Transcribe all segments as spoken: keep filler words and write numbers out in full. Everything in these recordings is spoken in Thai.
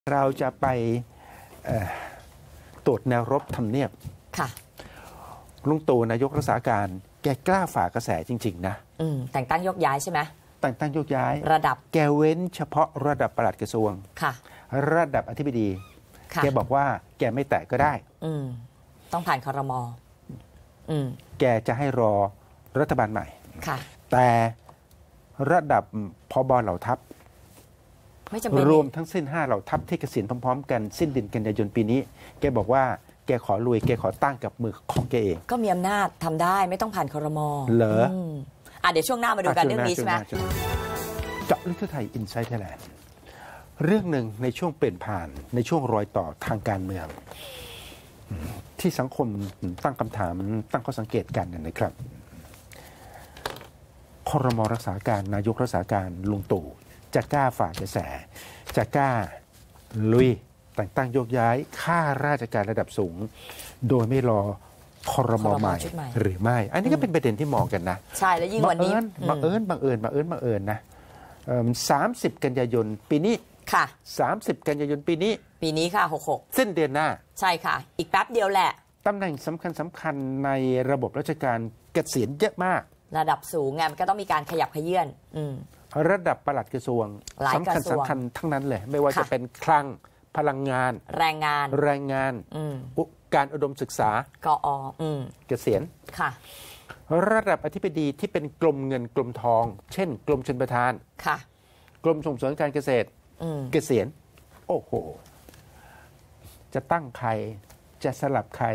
เราจะไปตรวจแนวรบทำเนียบค่ะลุงตู่นายกรักษาการแกกล้าฝ่ากระแสจริงๆนะอืมแต่งตั้งยกย้ายใช่ไหมแต่งตั้งยกย้ายระดับแกเว้นเฉพาะระดับปลัดกระทรวงค่ะระดับอธิบดีแกบอกว่าแกไม่แตะก็ได้อืมต้องผ่านครม.อืมแกจะให้รอรัฐบาลใหม่ค่ะแต่ระดับผบ.เหล่าทัพรวมทั้งสิ้นห้าเหล่าทัพที่เกษียณพร้อมๆกันสิ้นเดือนกันยายนปีนี้แกบอกว่าแกขอลุยแกขอตั้งกับมือของแกเองก็มีอำนาจทำได้ไม่ต้องผ่านครม. เหรออ่ะเดี๋ยวช่วงหน้ามาดูกันเรื่องนี้ใช่ไหมเจาะลึกทั่วไทยอินไซต์ไทยแลนด์เรื่องหนึ่งในช่วงเปลี่ยนผ่านในช่วงรอยต่อทางการเมืองที่สังคมตั้งคำถามตั้งข้อสังเกตกันนะครับครม.รักษาการนายกรักษาการลุงตู่จะกล้าฝ่ากระแสจะกล้าลุยแต่งตั้งยกย้ายข้าราชการระดับสูงโดยไม่รอครม.ใหม่หรือไม่อันนี้ก็เป็นประเด็นที่มองกันนะใช่แล้วยิ่งวันนี้บังเอิญบังเอิญบังเอิญบังเอิญนะสามสิบกันยายนปีนี้ค่ะสามสิบกันยายนปีนี้ปีนี้ค่ะหกหกสิ้นเดือนหน้าใช่ค่ะอีกแป๊บเดียวแหละตำแหน่งสำคัญสำคัญในระบบราชการเกษียณเยอะมากระดับสูงไงมันก็ต้องมีการขยับเขยื้อนอืมระดับปลัดกระทรวงสำคัญสำคัญทั้งนั้นเลยไม่ว่าจะเป็นคลังพลังงานแรงงานแรงงานการอุดมศึกษากออืมเกษียณค่ะระดับอธิบดีที่เป็นกรมเงินกรมทองเช่นกรมชลประทานค่ะกรมส่งเสริมการเกษตรเกษียณโอ้โหจะตั้งใครจะสลับใคร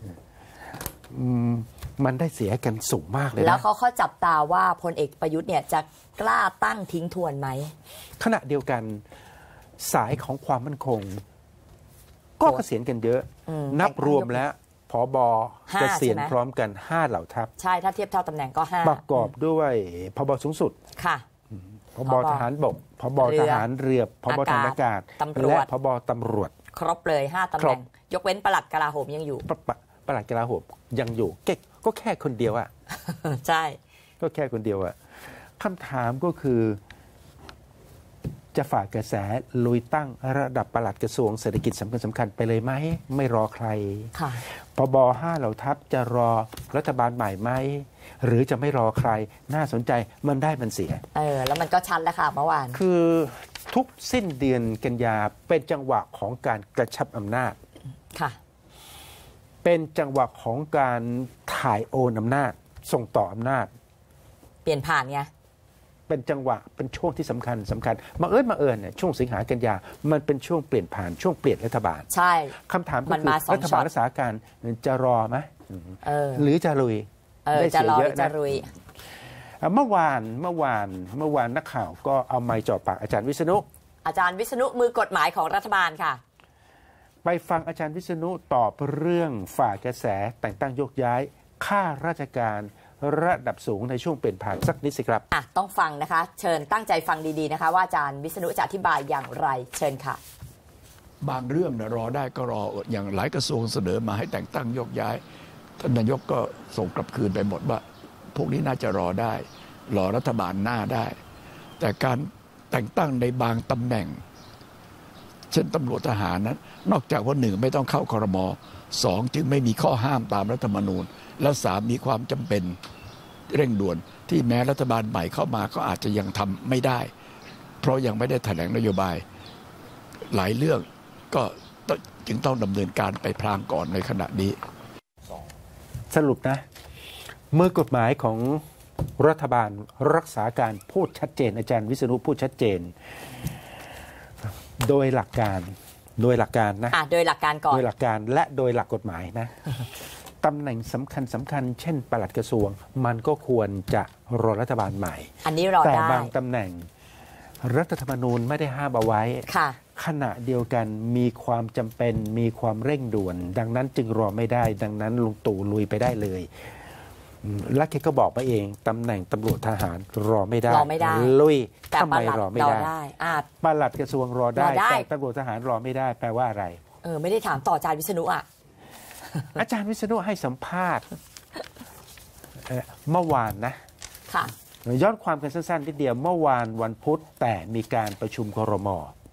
มันได้เสียกันสูงมากเลยนะแล้วเขาเขาจับตาว่าพลเอกประยุทธ์เนี่ยจะกล้าตั้งทิ้งทวนไหมขณะเดียวกันสายของความมั่นคงก็เกษียณกันเยอะนับรวมแล้วผบ.เกษียณพร้อมกันห้าเหล่าทัพใช่ถ้าเทียบเท่าตำแหน่งก็ห้าประกอบด้วยผบ.สูงสุดค่ะผบ.ทหารบกผบ.ทหารเรือผบ.ทหารอากาศและผบ.ตำรวจครบเลยห้าตำแหน่งยกเว้นปลัดกลาโหมยังอยู่ปลัดกลาโหมยังอยู่เก๊กก็แค่คนเดียวอะใช่ก็แค่คนเดียวอะคำถามก็คือจะฝ่ากระแสลุยตั้งระดับปลัดกระทรวงเศรษฐกิจสำคัญสำคัญไปเลยไหมไม่รอใครผบ.ห้าเหล่าทัพจะรอรัฐบาลใหม่ไหมหรือจะไม่รอใครน่าสนใจมันได้มันเสียเออแล้วมันก็ชัดแล้วค่ะเมื่อวานคือทุกสิ้นเดือนกันยาเป็นจังหวะของการกระชับอำนาจค่ะเป็นจังหวะของการถ่ายโอนอำนาจส่งต่ออำนาจเปลี่ยนผ่านไงเป็นจังหวะเป็นช่วงที่สำคัญสำคัญมาเอิญมาเอิญเนี่ยช่วงสิงหากันยามันเป็นช่วงเปลี่ยนผ่านช่วงเปลี่ยนรัฐบาลใช่คำถามก็คือรัฐบาลรักษาการจะรอไหมหรือจะลุยได้เสียเยอะนะเมื่อวานเมื่อวานเมื่อวานนักข่าวก็เอาไมค์จ่อปากอาจารย์วิษณุอาจารย์วิษณุมือกฎหมายของรัฐบาลค่ะไปฟังอาจารย์วิษณุตอบเรื่องฝ่ากระแสแต่งตั้งยกย้ายข้าราชการระดับสูงในช่วงเปลี่ยนผ่านสักนิดสิครับอ่ะต้องฟังนะคะเชิญตั้งใจฟังดีๆนะคะว่าอาจารย์วิษณุจะอธิบายอย่างไรเชิญค่ะบางเรื่องนะรอได้ก็รออย่างหลายกระทรวงเสนอมาให้แต่งตั้งยกย้ายท่านนายกก็ส่งกลับคืนไปหมดว่าพวกนี้น่าจะรอได้รอรัฐบาลหน้าได้แต่การแต่งตั้งในบางตำแหน่งเช่นตำรวจทหารนั้นนอกจากว่าหนึ่งไม่ต้องเข้าครม.สองจึงไม่มีข้อห้ามตามรัฐธรรมนูญแล้วสามมีความจำเป็นเร่งด่วนที่แม้รัฐบาลใหม่เข้ามาก็อาจจะยังทำไม่ได้เพราะยังไม่ได้แถลงนโยบายหลายเรื่องก็จึงต้องดำเนินการไปพลางก่อนในขณะนี้สรุปนะเมื่อกฎหมายของรัฐบาลรักษาการพูดชัดเจนอาจารย์วิษณุพูดชัดเจนโดยหลักการโดยหลักการนะโดยหลักการก่อนโดยหลักการและโดยหลักกฎหมายนะตำแหน่งสำคัญสำคัญเช่นปลัดกระทรวงมันก็ควรจะรอรัฐบาลใหม่อันนี้รอได้แต่บางตำแหน่งรัฐธรรมนูญไม่ได้ห้ามเอาไว้ขณะเดียวกันมีความจำเป็นมีความเร่งด่วนดังนั้นจึงรอไม่ได้ดังนั้นลุงตู่ลุยไปได้เลยและแกก็บอกมาเองตำแหน่งตำรวจทหารรอไม่ได้รอไม่ได้ลุยทำไมรอไม่ได้ปลัดกระทรวงรอได้แต่ตำรวจทหารรอไม่ได้แปลว่าอะไรเออไม่ได้ถามต่ออาจารย์วิษณุอ่ะอาจารย์วิษณุให้สัมภาษณ์เมื่อวานนะค่ะย้อนความกันสั้นๆนิดเดียวเมื่อวานวันพุธแต่มีการประชุมครม.ค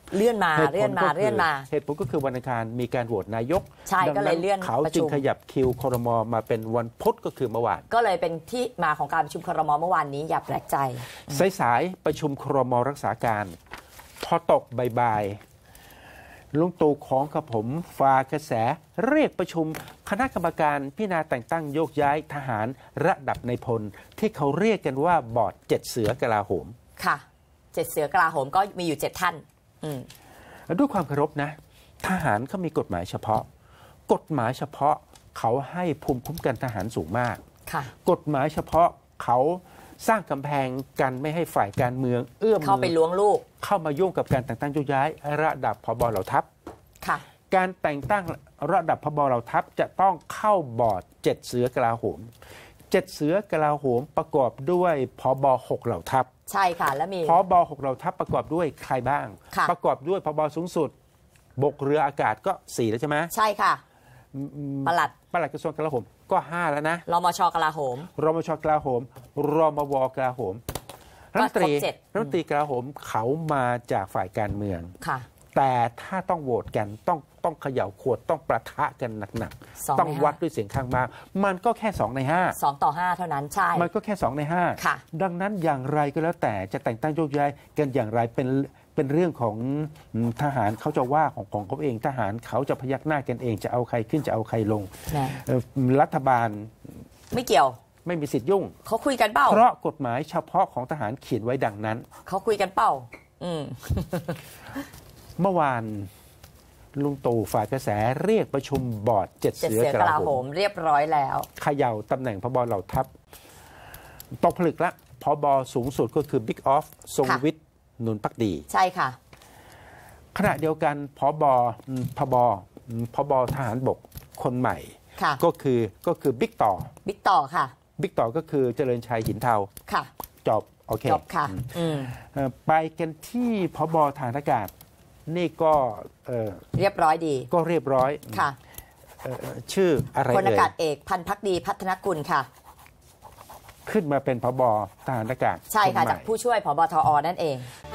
เลื่อนมาเลื่อนมาเลื่อนมาเหตุผลก็คือวันอังคารมีการโหวตนายกใช่ก็เลยเลื่อนเขาจึงขยับคิวครม.มาเป็นวันพุธก็คือเมื่อวานก็เลยเป็นที่มาของการประชุมครม.เมื่อวานนี้อย่าแปลกใจสายๆประชุมครม.รักษาการพอตกบ่ายๆลุงตู่ของกับผมฝากกระแสเรียกประชุมคณะกรรมการพิจารณาแต่งตั้งโยกย้ายทหารระดับในพลที่เขาเรียกกันว่าบอร์ดเจ็ดเสือกลาโหมค่ะเจ็ดเสือกลาโหมก็มีอยู่เจ็ดท่านด้วยความเคารพนะทหารเขามีกฎหมายเฉพาะกฎหมายเฉพาะเขาให้ภูมิคุ้มกันทหารสูงมากกฎหมายเฉพาะเขาสร้างกำแพงกันไม่ให้ฝ่ายการเมืองเอื้อมเข้าไปล้วงลูกเข้ามายุ่งกับการแต่งตั้งโยกย้ายระดับผบ.เหล่าทัพการแต่งตั้งระดับผบ.เหล่าทัพจะต้องเข้าบอร์ดเจ็ดเสือกลาโหมเจ็ดเสือกลาโหมประกอบด้วยผบ.หกเหล่าทัพใช่ค่ะและมีผบ.หกเหล่าทัพประกอบด้วยใครบ้างประกอบด้วยผบ.สูงสุดบกเรืออากาศก็สี่แล้วใช่ไหมใช่ค่ะปลัดปลัดกระทรวงกลาโหมก็ห้าแล้วนะรมช.กลาโหมรมช.กลาโหมรมว.กลาโหมรัฐมนตรีรัฐมนตรีกลาโหมเขามาจากฝ่ายการเมืองแต่ถ้าต้องโหวตกันต้องต้องเขย่าขวดต้องประทะกันหนักๆต้องวัดด้วยเสียงข้างมากมันก็แค่สองในห้าสองต่อห้าเท่านั้นใช่มันก็แค่สองในห้าดังนั้นอย่างไรก็แล้วแต่จะแต่งตั้งโยกย้ายกันอย่างไรเป็นเป็นเรื่องของทหารเขาจะว่าของของเขาเองทหารเขาจะพยักหน้ากันเองจะเอาใครขึ้นจะเอาใครลงรัฐบาลไม่เกี่ยวไม่มีสิทธิ์ยุ่งเขาคุยกันเปล่าเพราะกฎหมายเฉพาะของทหารเขียนไว้ดังนั้นเขาคุยกันเปล่าอืมเมื่อวานลุงตู่ฝ่ายกระแสเรียกประชุมบอร์ดเจ็ดเสือกลาโหมเรียบร้อยแล้วเขย่าตำแหน่งผบ.เหล่าทัพตกผลึกละผบ.สูงสุดก็คือบิ๊กออฟทรงวิทย์นุนภักดีใช่ค่ะขณะเดียวกันผบ.ผบ.ผบ.ทหารบกคนใหม่ก็คือก็คือบิ๊กต่อบิ๊กต่อค่ะบิ๊กต่อก็คือเจริญชัยหินเทาค่ะจบโอเคจบค่ะไปกันที่ผบ.ฐานอากาศนี่ก็เรียบร้อยดีก็เรียบร้อยค่ะชื่ออะไรพลอากาศเอกพันพักดีพัฒนกุลค่ะขึ้นมาเป็นผบ.ทหารอากาศใช่ค่ะจากผู้ช่วยผบ.ทอ.นั่นเอง